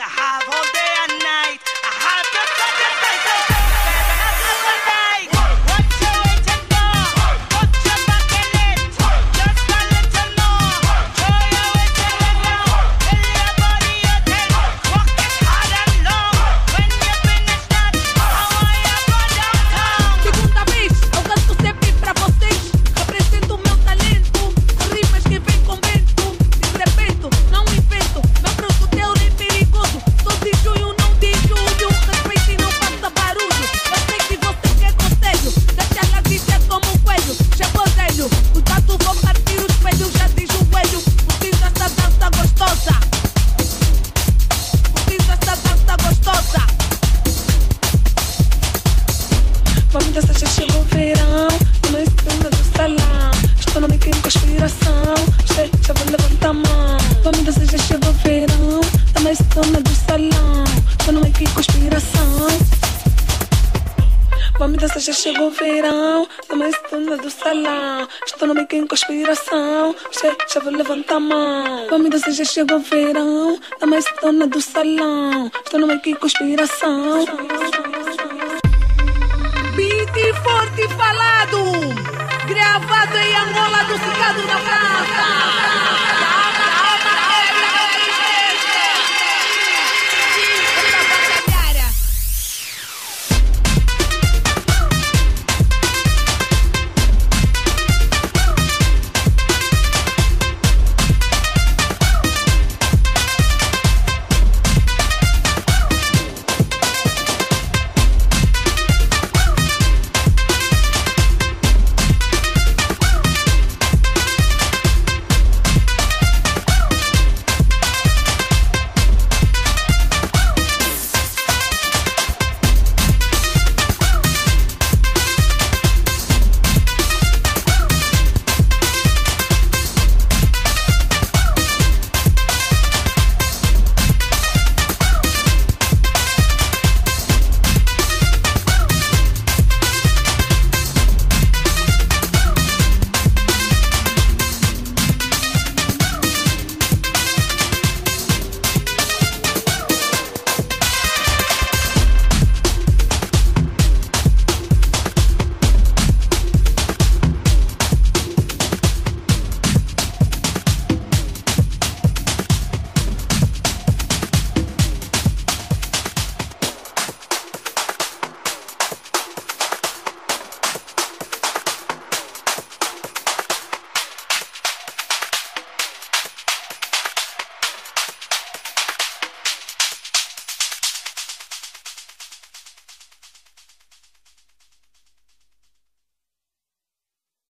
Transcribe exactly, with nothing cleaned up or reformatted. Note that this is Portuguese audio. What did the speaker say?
You have all day and night. I have to cut your face out. Better not look alike. What you waiting for? Put your back in it. Just a little more. Throw your weight in it now. Fill your body out and walk it hard and long. When you finish that, I want you to go downtown. Segunda vez, eu canto sempre pra vocês. Apresento o meu talento. Rimas que vem com vento. Desrepento, não invento. Meu produtor é perigoso. Sou de junho, não de julho. Respeite e não faça barulho. Eu sei que você quer conselho. Deixa ela viver como um coelho. Chegou velho, cuidado, vou partir o espelho. Já diz o joelho, curtindo essa dança gostosa. Curtindo essa dança gostosa. Vamos dançar, já chegou o verão. Tô na esquina do salão. Estou numa em conspiração. Já, já vou levantar a mão. Vamos dançar, já chegou o verão. Tô na esquina do salão. Estou numa em conspiração. Vamos dançar, já chegou o verão. Tô na esquina do salão. Estou numa em conspiração. Já, já vou levantar a mão. Vamos dançar, já chegou o verão. Tô na esquina do salão. Estou numa em conspiração. Beat forte falado, gravado em Angola do Cicado na Praça.